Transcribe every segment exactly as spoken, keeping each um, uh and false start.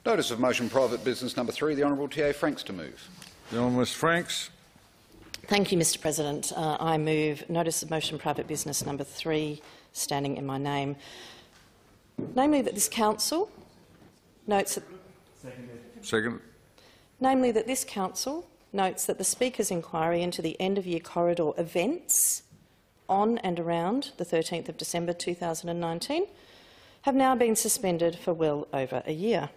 Notice of motion private business number three. The Honourable T A Franks to move. The Honourable Mister Franks. Thank you, Mister President. Uh, I move notice of motion private business number three, standing in my name. Namely, that this council notes that, Second. namely that this council notes that the Speaker's inquiry into the end-of-year corridor events on and around the thirteenth of December two thousand nineteen have now been suspended for well over a year.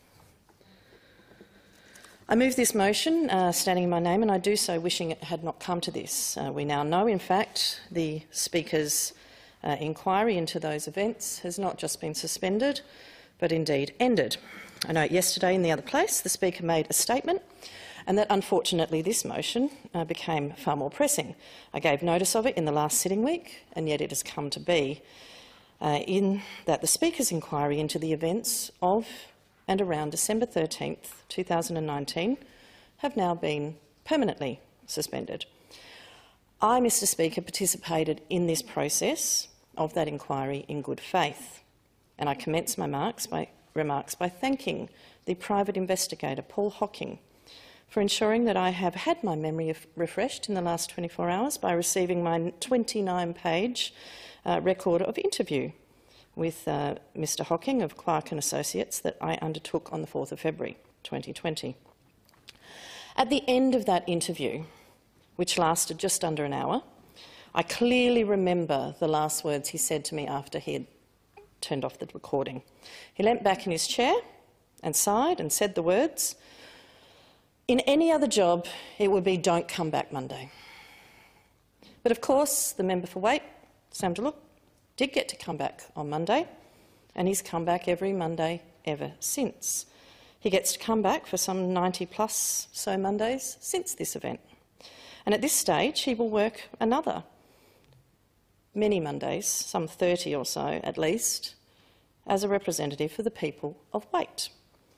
I move this motion, uh, standing in my name, and I do so wishing it had not come to this. Uh, we now know, in fact, the Speaker's uh, inquiry into those events has not just been suspended, but indeed ended. I note yesterday in the other place the Speaker made a statement, and that unfortunately this motion uh, became far more pressing. I gave notice of it in the last sitting week, and yet it has come to be uh, in that the Speaker's inquiry into the events of and around December thirteenth, two thousand nineteen have now been permanently suspended. I, Mister Speaker, participated in this process of that inquiry in good faith, and I commence my remarks by, remarks by thanking the private investigator, Paul Hocking, for ensuring that I have had my memory refreshed in the last twenty-four hours by receiving my twenty-nine page uh, record of interview with uh, Mister Hocking of Clark and Associates that I undertook on the fourth of February twenty twenty. At the end of that interview, which lasted just under an hour, I clearly remember the last words he said to me after he had turned off the recording. He leant back in his chair and sighed and said the words, "In any other job, it would be don't come back Monday." But of course, the member for Waite, Sam DeLuc, did get to come back on Monday, and he's come back every Monday ever since. He gets to come back for some ninety plus so Mondays since this event. And at this stage, he will work another many Mondays, some thirty or so at least, as a representative for the people of Waite.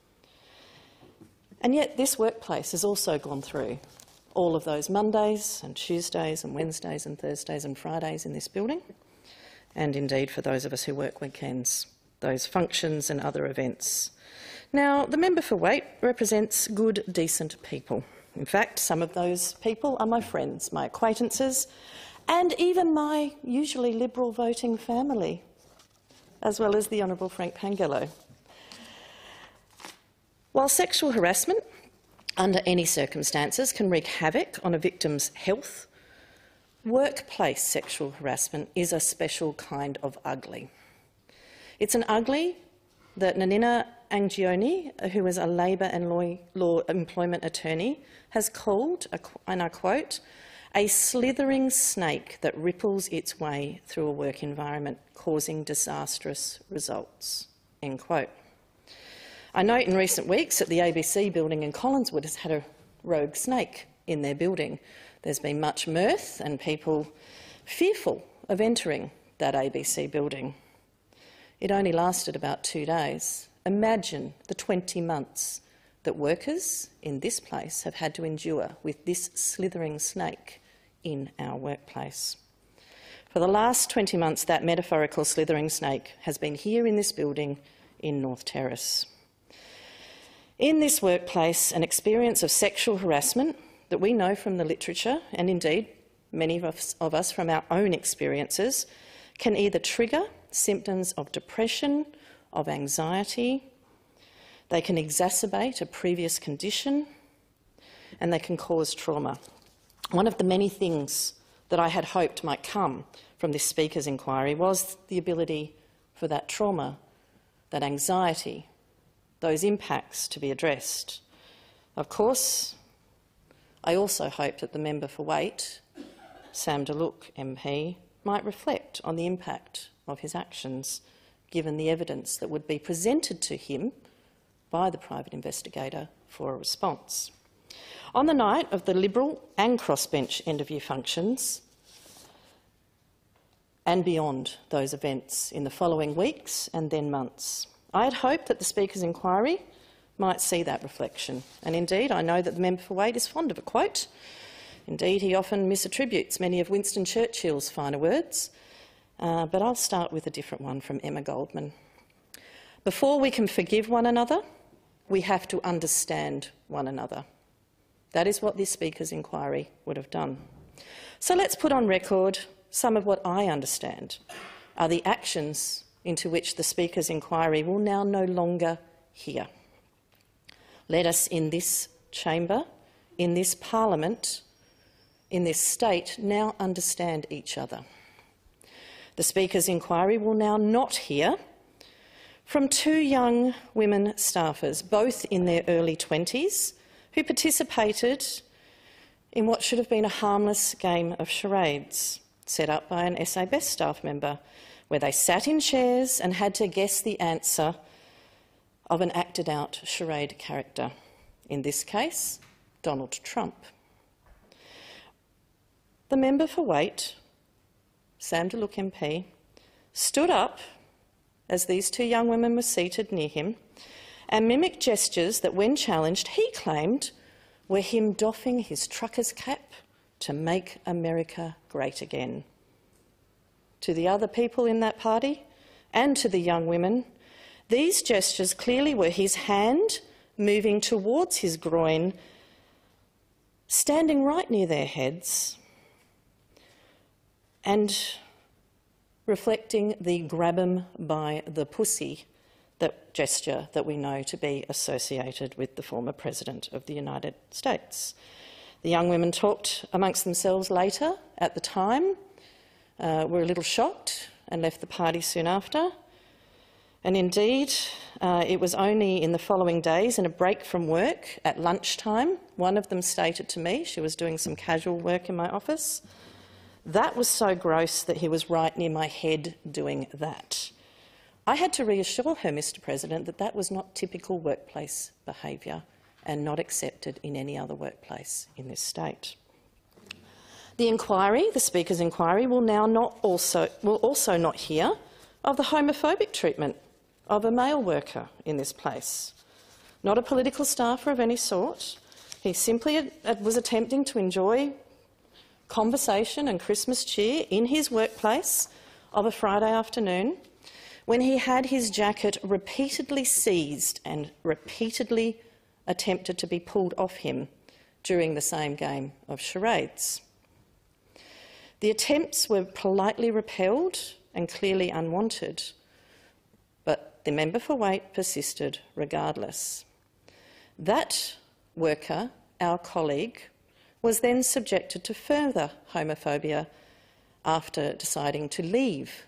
And yet this workplace has also gone through all of those Mondays and Tuesdays and Wednesdays and Thursdays and Fridays in this building, and indeed for those of us who work weekends, those functions and other events. Now, the member for Waite represents good, decent people. In fact, some of those people are my friends, my acquaintances, and even my usually Liberal voting family, as well as the Honourable Frank Pangello. While sexual harassment, under any circumstances, can wreak havoc on a victim's health, workplace sexual harassment is a special kind of ugly. It's an ugly that Nanina Angioni, who is a Labor and law, law employment attorney, has called, and I quote, "a slithering snake that ripples its way through a work environment, causing disastrous results." End quote. I note in recent weeks that the A B C building in Collinswood has had a rogue snake in their building. There's been much mirth and people fearful of entering that A B C building. It only lasted about two days. Imagine the twenty months that workers in this place have had to endure with this slithering snake in our workplace. For the last twenty months, that metaphorical slithering snake has been here in this building in North Terrace. In this workplace, an experience of sexual harassment that we know from the literature, and indeed many of us, of us from our own experiences, can either trigger symptoms of depression, of anxiety, they can exacerbate a previous condition, and they can cause trauma. One of the many things that I had hoped might come from this Speaker's inquiry was the ability for that trauma, that anxiety, those impacts to be addressed. Of course, I also hope that the member for Waite, Sam DeLuc M P, might reflect on the impact of his actions, given the evidence that would be presented to him by the private investigator for a response. On the night of the Liberal and crossbench end-of-year functions, and beyond those events in the following weeks and then months, I had hoped that the Speaker's inquiry might see that reflection. And indeed, I know that the member for Waite is fond of a quote. Indeed, he often misattributes many of Winston Churchill's finer words, uh, but I'll start with a different one from Emma Goldman. "Before we can forgive one another, we have to understand one another. That is what this Speaker's inquiry would have done. So let's put on record some of what I understand are the actions into which the Speaker's inquiry will now no longer hear. Let us in this chamber, in this parliament, in this state, now understand each other. The Speaker's inquiry will now not hear from two young women staffers, both in their early twenties, who participated in what should have been a harmless game of charades set up by an S A Best staff member, where they sat in chairs and had to guess the answer of an acted-out charade character, in this case, Donald Trump. The member for Waite, Sam De Luc M P, stood up as these two young women were seated near him and mimicked gestures that, when challenged, he claimed were him doffing his trucker's cap to make America great again. To the other people in that party and to the young women, these gestures clearly were his hand moving towards his groin, standing right near their heads, and reflecting the grab 'em by the pussy that gesture that we know to be associated with the former President of the United States. The young women talked amongst themselves later. At the time, uh, were a little shocked and left the party soon after. And indeed, uh, it was only in the following days, in a break from work at lunchtime, one of them stated to me, she was doing some casual work in my office, that was so gross that he was right near my head doing that. I had to reassure her, Mr President, that that was not typical workplace behaviour and not accepted in any other workplace in this state. The inquiry, the Speaker's inquiry, will now not also, will also not hear of the homophobic treatment of a male worker in this place. Not a political staffer of any sort. He simply was attempting to enjoy conversation and Christmas cheer in his workplace of a Friday afternoon when he had his jacket repeatedly seized and repeatedly attempted to be pulled off him during the same game of charades. The attempts were politely repelled and clearly unwanted, but the member for Waite persisted regardless. That worker, our colleague, was then subjected to further homophobia after deciding to leave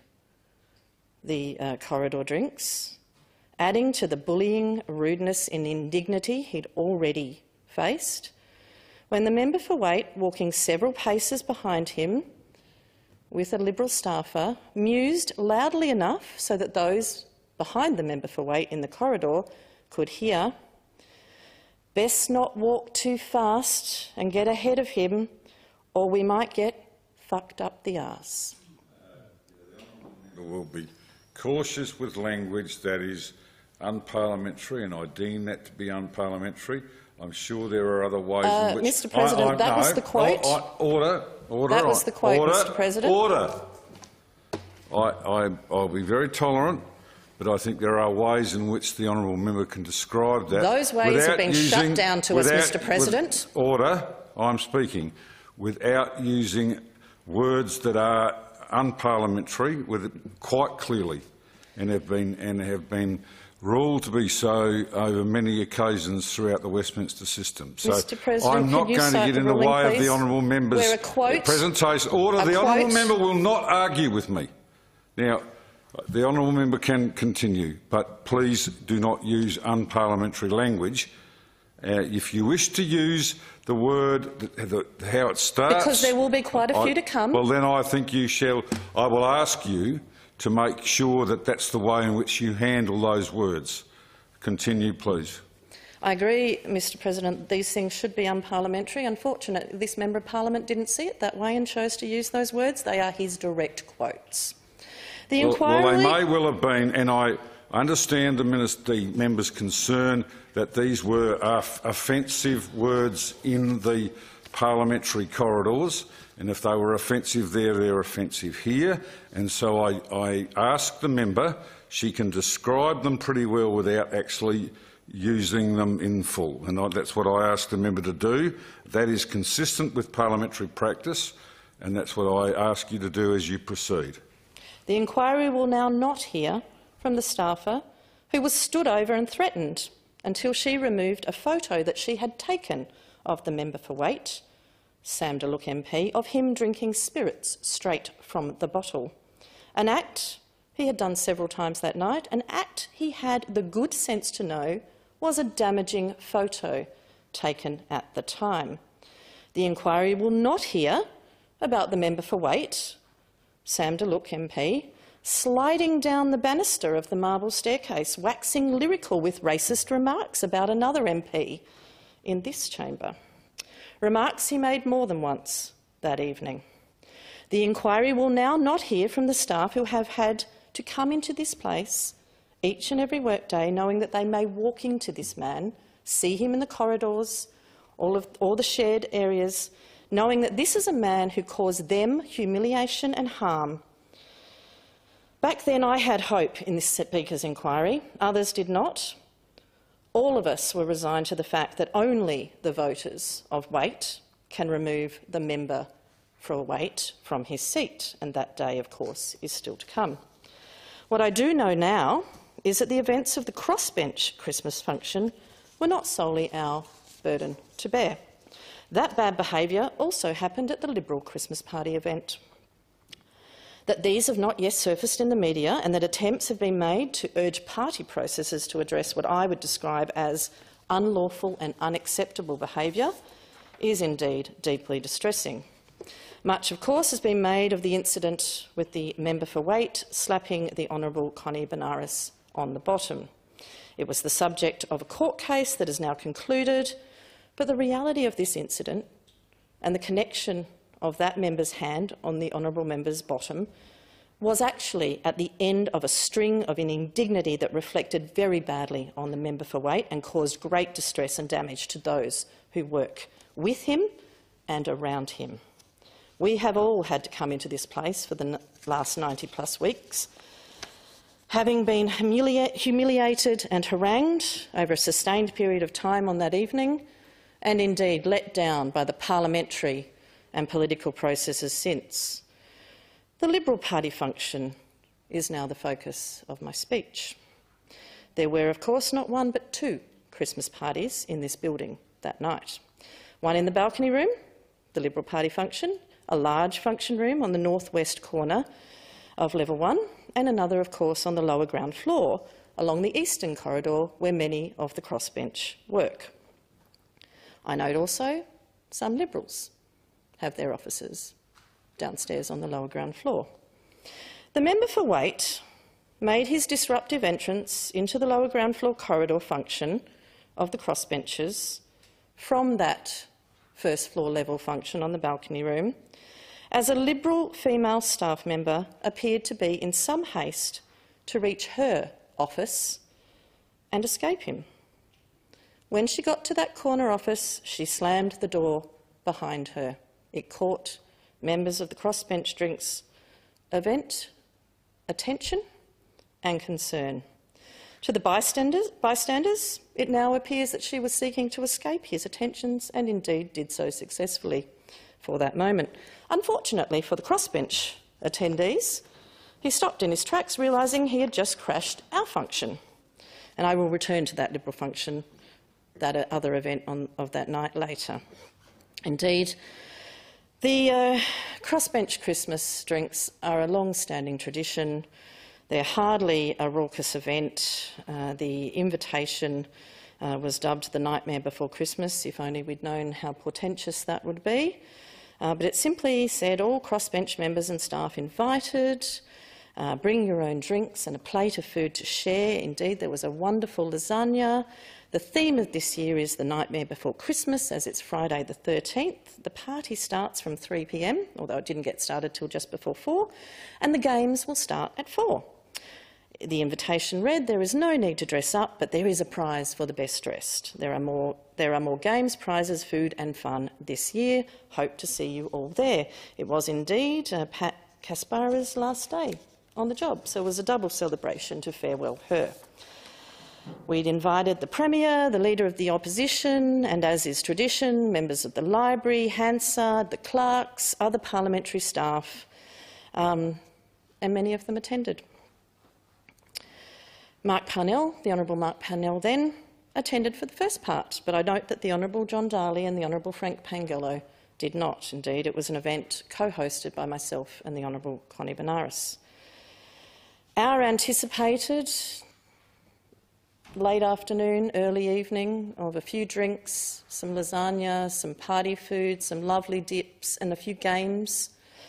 the uh, corridor drinks, adding to the bullying, rudeness and indignity he'd already faced, when the member for Waite, walking several paces behind him with a Liberal staffer, mused loudly enough so that those behind the member for Waite in the corridor could hear, "Best not walk too fast and get ahead of him, or we might get fucked up the arse." We'll be cautious with language that is unparliamentary, and I deem that to be unparliamentary. I'm sure there are other ways uh, in which... Mr President, I, I, that no, was the quote. I, I, order, order. That was the quote, order, Mr President. Order. I, I, I'll be very tolerant, but I think there are ways in which the honourable member can describe that. Those ways have been using, shut down to us, Mr President. With, order. I'm speaking. Without using words that are unparliamentary, with it quite clearly, and have been and have been ruled to be so over many occasions throughout the Westminster system. So Mister President, I'm not you going to get the in the ruling, way please? of the honourable member's Where a quote, presentation. Order. A the quote, honourable member will not argue with me. Now, the honourable member can continue, but please do not use unparliamentary language. Uh, if you wish to use the word, the, the, how it starts... Because there will be quite a few I, to come. Well, then I think you shall... I will ask you to make sure that that's the way in which you handle those words. Continue, please. I agree, Mr President, these things should be unparliamentary. Unfortunately, this Member of Parliament didn't see it that way and chose to use those words. They are his direct quotes. The Well, inquiry... well, they may well have been, and I understand the, minister, the member's concern that these were off offensive words in the parliamentary corridors, and if they were offensive there, they're offensive here. And so I, I ask the member, she can describe them pretty well without actually using them in full. And I, that's what I asked the member to do. That is consistent with parliamentary practice, and that's what I ask you to do as you proceed. The inquiry will now not hear from the staffer who was stood over and threatened until she removed a photo that she had taken of the member for Waite, Sam De Luc M P, of him drinking spirits straight from the bottle. An act he had done several times that night, an act he had the good sense to know was a damaging photo taken at the time. The inquiry will not hear about the member for Waite, Sam De Luc M P, sliding down the banister of the marble staircase, waxing lyrical with racist remarks about another M P in this chamber. Remarks he made more than once that evening. The inquiry will now not hear from the staff who have had to come into this place each and every workday knowing that they may walk into this man, see him in the corridors, all of all the shared areas, knowing that this is a man who caused them humiliation and harm. Back then I had hope in this Speaker's inquiry, others did not. All of us were resigned to the fact that only the voters of Waite can remove the member for Waite from his seat, and that day, of course, is still to come. What I do know now is that the events of the crossbench Christmas function were not solely our burden to bear. That bad behaviour also happened at the Liberal Christmas party event. That these have not yet surfaced in the media and that attempts have been made to urge party processes to address what I would describe as unlawful and unacceptable behaviour is indeed deeply distressing. Much, of course, has been made of the incident with the member for Waite slapping the Honourable Connie Benares on the bottom. It was the subject of a court case that is now concluded, but the reality of this incident and the connection of that member's hand on the honourable member's bottom was actually at the end of a string of an indignity that reflected very badly on the member for Waite and caused great distress and damage to those who work with him and around him. We have all had to come into this place for the last ninety plus weeks, having been humilia- humiliated and harangued over a sustained period of time on that evening, and indeed let down by the parliamentary and political processes since. The Liberal Party function is now the focus of my speech. There were, of course, not one but two Christmas parties in this building that night. One in the balcony room, the Liberal Party function, a large function room on the northwest corner of level one, and another, of course, on the lower ground floor along the eastern corridor where many of the crossbench work. I note also some Liberals have their offices downstairs on the lower ground floor. The member for Waite made his disruptive entrance into the lower ground floor corridor function of the crossbenches from that first floor level function on the balcony room as a Liberal female staff member appeared to be in some haste to reach her office and escape him. When she got to that corner office, she slammed the door behind her. It caught members of the crossbench drinks event attention and concern. To the bystanders, bystanders, it now appears that she was seeking to escape his attentions and indeed did so successfully for that moment. Unfortunately for the crossbench attendees, he stopped in his tracks, realising he had just crashed our function. And I will return to that Liberal function, that other event on, of that night later. Indeed, the uh, crossbench Christmas drinks are a long-standing tradition. They're hardly a raucous event. Uh, the invitation uh, was dubbed the Nightmare Before Christmas, if only we'd known how portentous that would be. Uh, but it simply said all crossbench members and staff invited, uh, bring your own drinks and a plate of food to share. Indeed, there was a wonderful lasagna. The theme of this year is the Nightmare Before Christmas, as it's Friday the thirteenth. The party starts from three p m, although it didn't get started till just before four, and the games will start at four. The invitation read, there is no need to dress up, but there is a prize for the best dressed. There are more, there are more games, prizes, food and fun this year. Hope to see you all there. It was indeed uh, Pat Caspara's last day on the job, so it was a double celebration to farewell her. We'd invited the Premier, the Leader of the Opposition, and, as is tradition, members of the Library, Hansard, the clerks, other parliamentary staff, um, and many of them attended. Mark Parnell, the Honourable Mark Parnell then, attended for the first part, but I note that the Honourable John Darley and the Honourable Frank Pangello did not. Indeed, it was an event co-hosted by myself and the Honourable Connie Benares. Our anticipated late afternoon, early evening of a few drinks, some lasagna, some party food, some lovely dips and a few games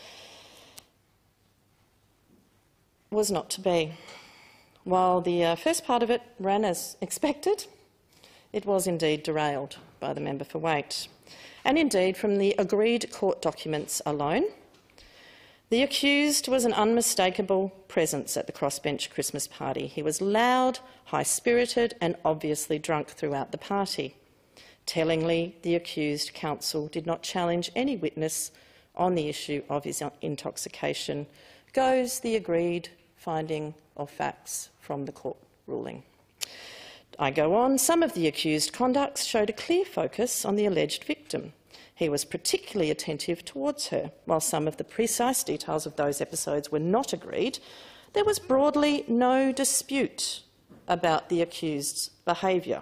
was not to be. While the uh, first part of it ran as expected, it was indeed derailed by the member for Waite. And indeed, from the agreed court documents alone, the accused was an unmistakable presence at the crossbench Christmas party. He was loud, high-spirited and obviously drunk throughout the party. Tellingly, the accused counsel did not challenge any witness on the issue of his intoxication, goes the agreed finding of facts from the court ruling. I go on. Some of the accused conducts showed a clear focus on the alleged victim. He was particularly attentive towards her. While some of the precise details of those episodes were not agreed, there was broadly no dispute about the accused's behaviour.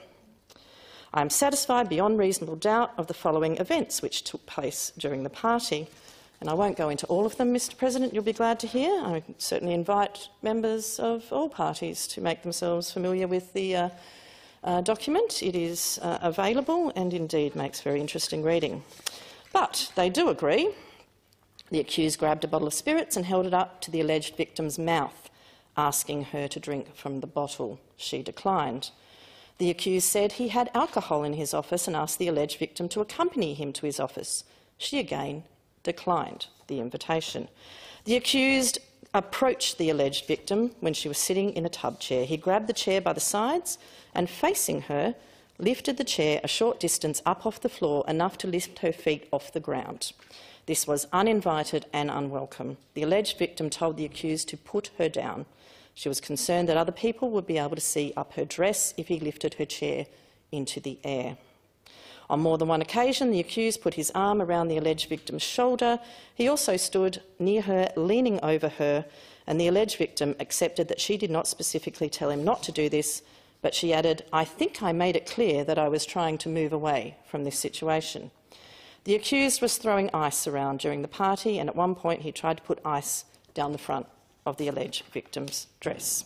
I am satisfied beyond reasonable doubt of the following events which took place during the party. And I won't go into all of them, Mr President, you'll be glad to hear. I certainly invite members of all parties to make themselves familiar with the uh, uh, document. It is uh, available and indeed makes very interesting reading. But they do agree. The accused grabbed a bottle of spirits and held it up to the alleged victim's mouth, asking her to drink from the bottle. She declined. The accused said he had alcohol in his office and asked the alleged victim to accompany him to his office. She again declined the invitation. The accused approached the alleged victim when she was sitting in a tub chair. He grabbed the chair by the sides and, facing her, lifted the chair a short distance up off the floor, enough to lift her feet off the ground. This was uninvited and unwelcome. The alleged victim told the accused to put her down. She was concerned that other people would be able to see up her dress if he lifted her chair into the air. On more than one occasion, the accused put his arm around the alleged victim's shoulder. He also stood near her, leaning over her, and the alleged victim accepted that she did not specifically tell him not to do this, but she added, "I think I made it clear that I was trying to move away from this situation." The accused was throwing ice around during the party, and at one point he tried to put ice down the front of the alleged victim's dress.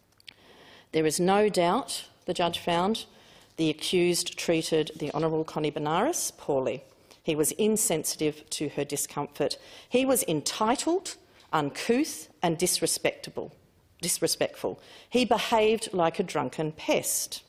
There is no doubt, the judge found, the accused treated the Honourable Connie Benares poorly. He was insensitive to her discomfort. He was entitled, uncouth and disrespectful. disrespectful. He behaved like a drunken pest.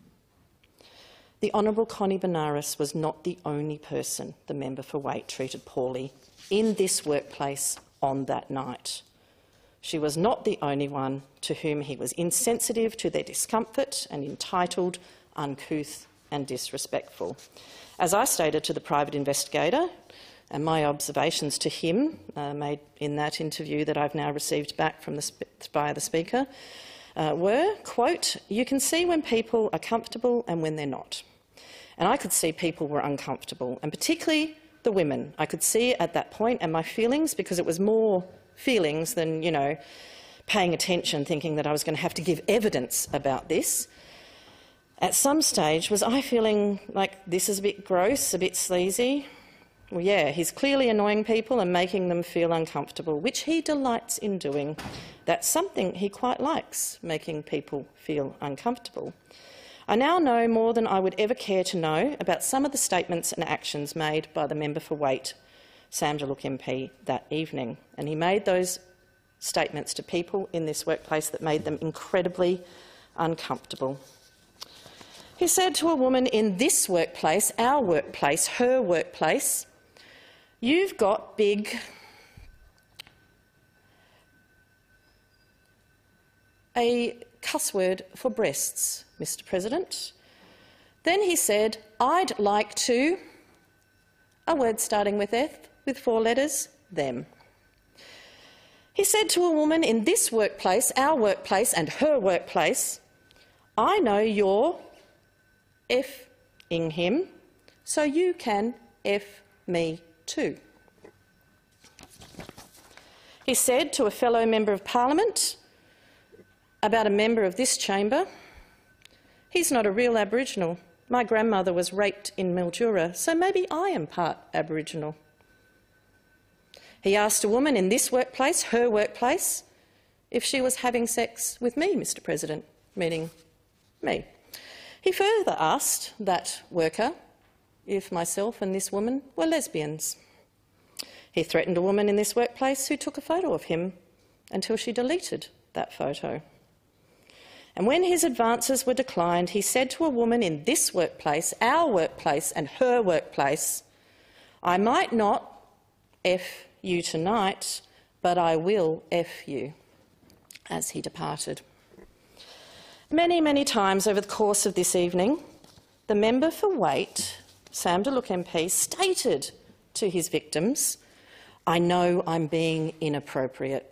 The Honourable Connie Benares was not the only person the member for Waite treated poorly in this workplace on that night. She was not the only one to whom he was insensitive to their discomfort and entitled, uncouth and disrespectful. As I stated to the private investigator, and my observations to him, uh, made in that interview that I've now received back from the by the Speaker, uh, were, quote, "You can see when people are comfortable and when they're not." And I could see people were uncomfortable, and particularly the women. I could see at that point, and my feelings, because it was more feelings than, you know, paying attention, thinking that I was going to have to give evidence about this. At some stage, was I feeling like this is a bit gross, a bit sleazy? Well, yeah, he's clearly annoying people and making them feel uncomfortable, which he delights in doing. That's something he quite likes, making people feel uncomfortable. I now know more than I would ever care to know about some of the statements and actions made by the member for Waite, Sam De Luc M P, that evening. And he made those statements to people in this workplace that made them incredibly uncomfortable. He said to a woman in this workplace, our workplace, her workplace, "You've got big..." A cuss word for breasts, Mr President. Then he said, "I'd like to..." A word starting with F, with four letters, them. He said to a woman in this workplace, our workplace and her workplace, I know you're F-ing him, so you can F me too. He said to a fellow Member of Parliament about a member of this chamber, "He's not a real Aboriginal. My grandmother was raped in Mildura, so maybe I am part Aboriginal." He asked a woman in this workplace, her workplace, if she was having sex with me, Mister President, meaning me. He further asked that worker if myself and this woman were lesbians. He threatened a woman in this workplace who took a photo of him until she deleted that photo. And when his advances were declined, he said to a woman in this workplace, our workplace and her workplace, "I might not F you tonight, but I will F you," as he departed. Many, many times over the course of this evening, the member for Waite, Sam De Luc M P, stated to his victims, "I know I'm being inappropriate."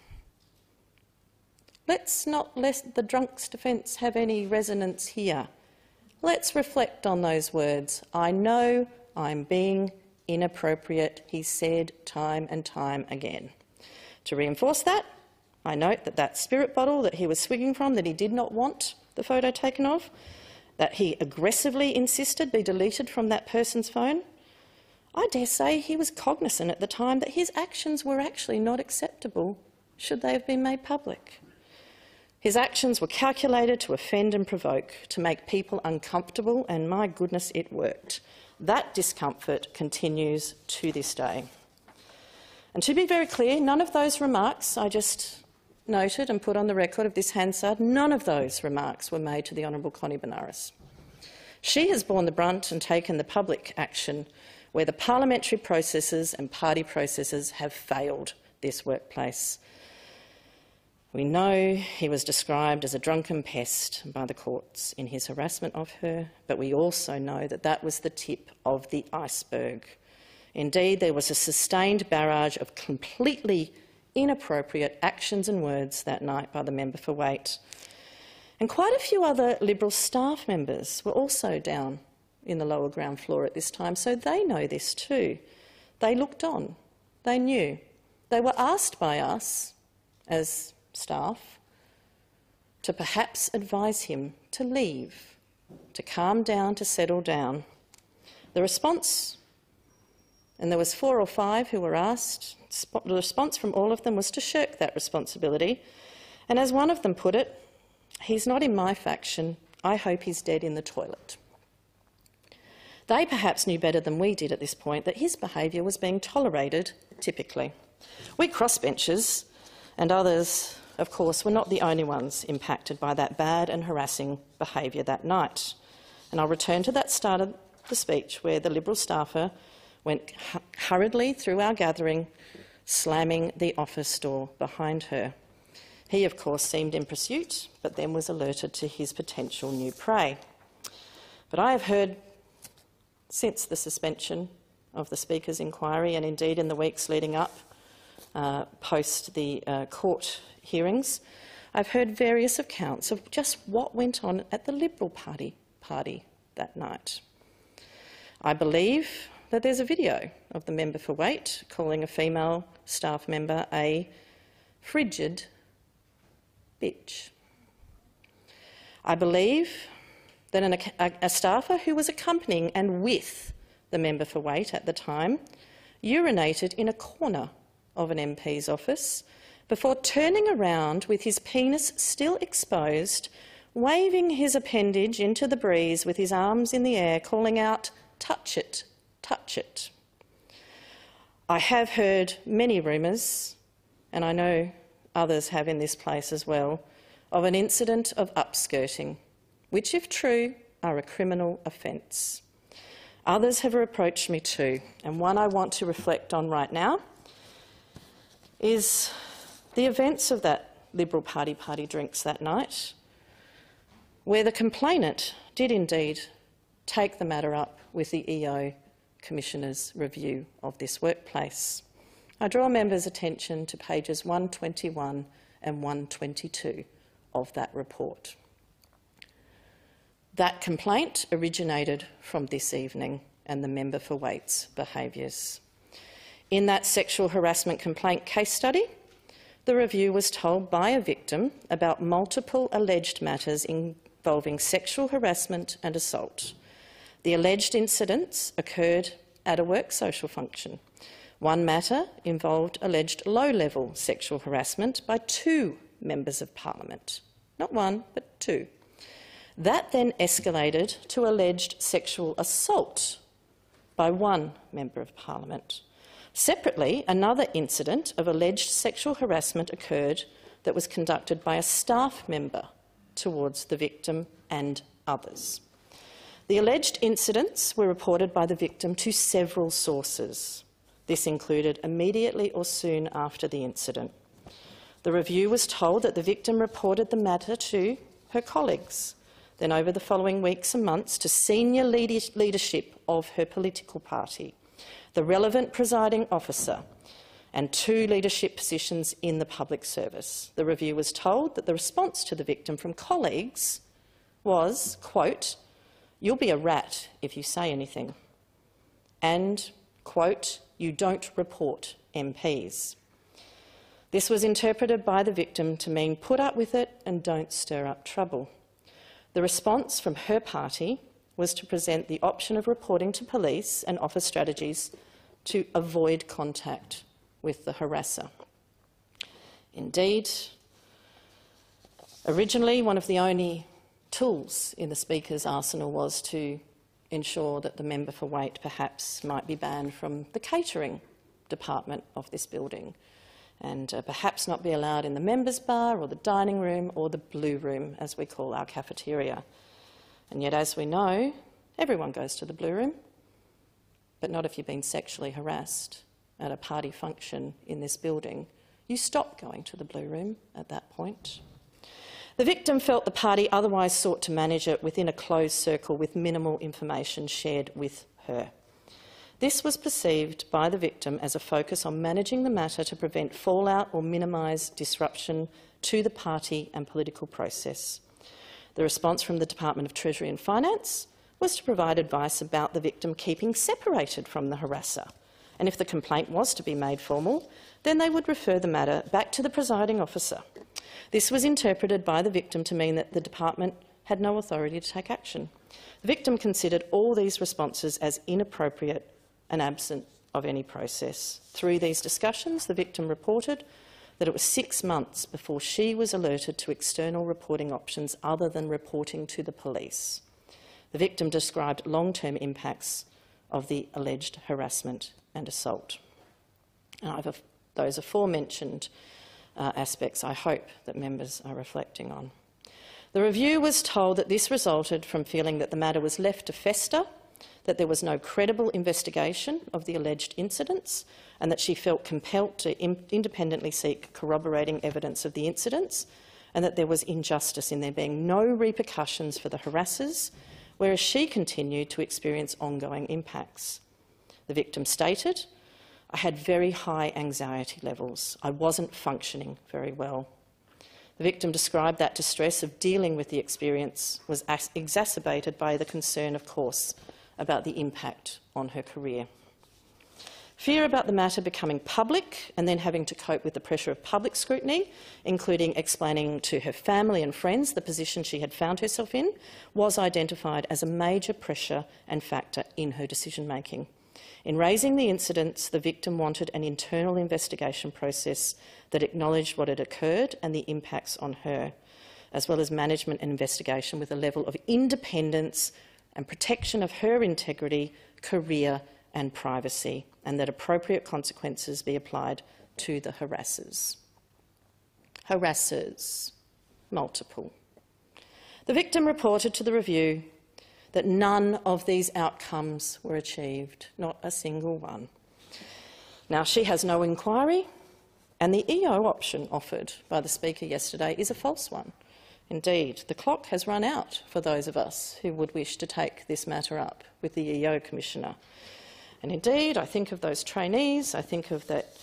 Let's not let the drunk's defence have any resonance here. Let's reflect on those words. "I know I'm being inappropriate," he said time and time again. To reinforce that, I note that that spirit bottle that he was swigging from, that he did not want the photo taken of, that he aggressively insisted be deleted from that person's phone, I dare say he was cognisant at the time that his actions were actually not acceptable should they have been made public. His actions were calculated to offend and provoke, to make people uncomfortable, and my goodness, it worked. That discomfort continues to this day. And to be very clear, none of those remarks I just noted and put on the record of this Hansard, none of those remarks were made to the Honourable Connie Benares. She has borne the brunt and taken the public action where the parliamentary processes and party processes have failed this workplace. We know he was described as a drunken pest by the courts in his harassment of her, but we also know that that was the tip of the iceberg. Indeed, there was a sustained barrage of completely inappropriate actions and words that night by the member for Waite. And quite a few other Liberal staff members were also down in the lower ground floor at this time, so they know this too. They looked on. They knew. They were asked by us as staff to perhaps advise him to leave, to calm down, to settle down. The response, and there was four or five who were asked, the response from all of them was to shirk that responsibility. And as one of them put it, "He's not in my faction. I hope he's dead in the toilet." They perhaps knew better than we did at this point that his behaviour was being tolerated, typically. We crossbenchers and others, of course, were not the only ones impacted by that bad and harassing behaviour that night. And I'll return to that start of the speech where the Liberal staffer went hurriedly through our gathering, slamming the office door behind her. He, of course, seemed in pursuit, but then was alerted to his potential new prey. But I have heard since the suspension of the Speaker's inquiry, and indeed in the weeks leading up, uh, post the uh, court hearings, I've heard various accounts of just what went on at the Liberal Party party that night. I believe that there's a video of the member for Waite calling a female staff member a frigid bitch. I believe that an, a, a staffer who was accompanying and with the member for Waite at the time urinated in a corner of an M P's office before turning around with his penis still exposed, waving his appendage into the breeze with his arms in the air, calling out, "Touch it, touch it." I have heard many rumours, and I know others have in this place as well, of an incident of upskirting, which, if true, are a criminal offence. Others have approached me too, and one I want to reflect on right now is the events of that Liberal Party party drinks that night, where the complainant did indeed take the matter up with the E O Commissioner's review of this workplace. I draw members' attention to pages one twenty-one and one twenty-two of that report. That complaint originated from this evening and the member for Waite's behaviours. In that sexual harassment complaint case study, the review was told by a victim about multiple alleged matters involving sexual harassment and assault. The alleged incidents occurred at a work social function. One matter involved alleged low-level sexual harassment by two members of Parliament. Not one, but two. That then escalated to alleged sexual assault by one member of Parliament. Separately, another incident of alleged sexual harassment occurred that was conducted by a staff member towards the victim and others. The alleged incidents were reported by the victim to several sources. This included immediately or soon after the incident. The review was told that the victim reported the matter to her colleagues, then over the following weeks and months to senior leadership of her political party, the relevant presiding officer, and two leadership positions in the public service. The review was told that the response to the victim from colleagues was, quote, "You'll be a rat if you say anything," and, quote, "You don't report M Ps." This was interpreted by the victim to mean put up with it and don't stir up trouble. The response from her party was to present the option of reporting to police and offer strategies to avoid contact with the harasser. Indeed, originally one of the only tools in the Speaker's arsenal was to ensure that the member for Waite perhaps might be banned from the catering department of this building and uh, perhaps not be allowed in the members' bar or the dining room or the blue room, as we call our cafeteria. And yet, as we know, everyone goes to the blue room, but not if you've been sexually harassed at a party function in this building. You stop going to the blue room at that point. The victim felt the party otherwise sought to manage it within a closed circle with minimal information shared with her. This was perceived by the victim as a focus on managing the matter to prevent fallout or minimise disruption to the party and political process. The response from the Department of Treasury and Finance was to provide advice about the victim keeping separated from the harasser, and if the complaint was to be made formal, then they would refer the matter back to the presiding officer. This was interpreted by the victim to mean that the department had no authority to take action. The victim considered all these responses as inappropriate and absent of any process. Through these discussions, the victim reported that it was six months before she was alerted to external reporting options other than reporting to the police. The victim described long-term impacts of the alleged harassment and assault. And I've, those aforementioned uh, aspects I hope that members are reflecting on. The review was told that this resulted from feeling that the matter was left to fester, that there was no credible investigation of the alleged incidents, and that she felt compelled to independently seek corroborating evidence of the incidents, and that there was injustice in there being no repercussions for the harassers, whereas she continued to experience ongoing impacts. The victim stated, "I had very high anxiety levels. I wasn't functioning very well." The victim described that distress of dealing with the experience was exacerbated by the concern, of course, about the impact on her career. Fear about the matter becoming public and then having to cope with the pressure of public scrutiny, including explaining to her family and friends the position she had found herself in, was identified as a major pressure and factor in her decision-making. In raising the incidents, the victim wanted an internal investigation process that acknowledged what had occurred and the impacts on her, as well as management and investigation with a level of independence and protection of her integrity, career and privacy, and that appropriate consequences be applied to the harassers. Harassers, multiple. The victim reported to the review that none of these outcomes were achieved, not a single one. Now, she has no inquiry, and the E O option offered by the Speaker yesterday is a false one. Indeed, the clock has run out for those of us who would wish to take this matter up with the E O Commissioner. And indeed, I think of those trainees, I think of that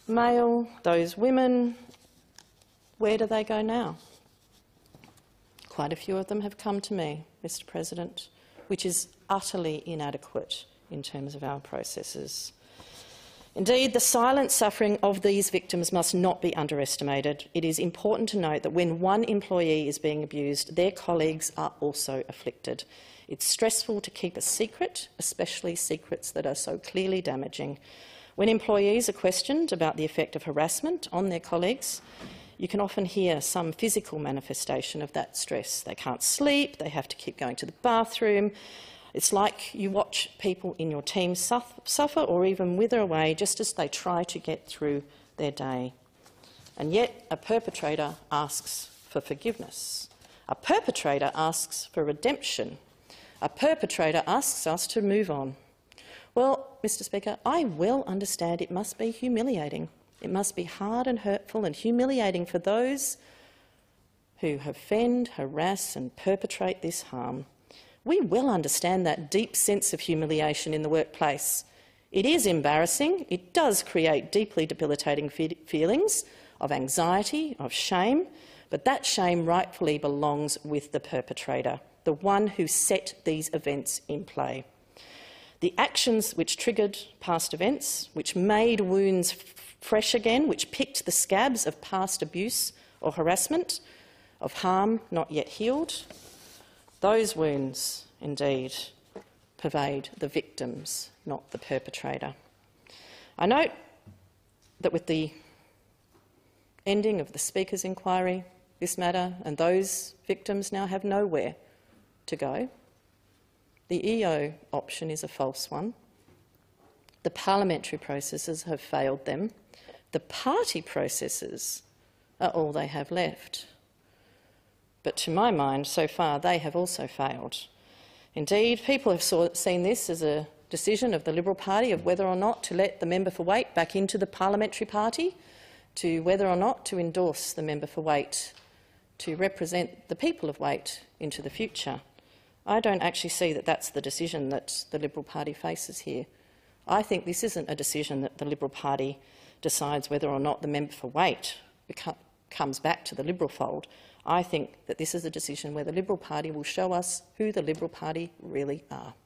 male, those women. Where do they go now? Quite a few of them have come to me, Mr President, which is utterly inadequate in terms of our processes. Indeed, the silent suffering of these victims must not be underestimated. It is important to note that when one employee is being abused, their colleagues are also afflicted. It's stressful to keep a secret, especially secrets that are so clearly damaging. When employees are questioned about the effect of harassment on their colleagues, you can often hear some physical manifestation of that stress. They can't sleep, they have to keep going to the bathroom. It's like you watch people in your team suffer or even wither away just as they try to get through their day. And yet a perpetrator asks for forgiveness. A perpetrator asks for redemption. A perpetrator asks us to move on. Well, Mr Speaker, I well understand it must be humiliating. It must be hard and hurtful and humiliating for those who offend, harass and perpetrate this harm. We well understand that deep sense of humiliation in the workplace. It is embarrassing. It does create deeply debilitating fe- feelings of anxiety, of shame, but that shame rightfully belongs with the perpetrator, the one who set these events in play. The actions which triggered past events, which made wounds fresh again, which picked the scabs of past abuse or harassment, of harm not yet healed, those wounds, indeed, pervade the victims, not the perpetrator. I note that with the ending of the Speaker's inquiry, this matter and those victims now have nowhere to go. The E O option is a false one. The parliamentary processes have failed them. The party processes are all they have left. But to my mind, so far, they have also failed. Indeed, people have saw, seen this as a decision of the Liberal Party of whether or not to let the member for Waite back into the parliamentary party, to whether or not to endorse the member for Waite to represent the people of Waite into the future. I don't actually see that that's the decision that the Liberal Party faces here. I think this isn't a decision that the Liberal Party decides whether or not the member for Waite comes back to the Liberal fold. I think that this is a decision where the Liberal Party will show us who the Liberal Party really are.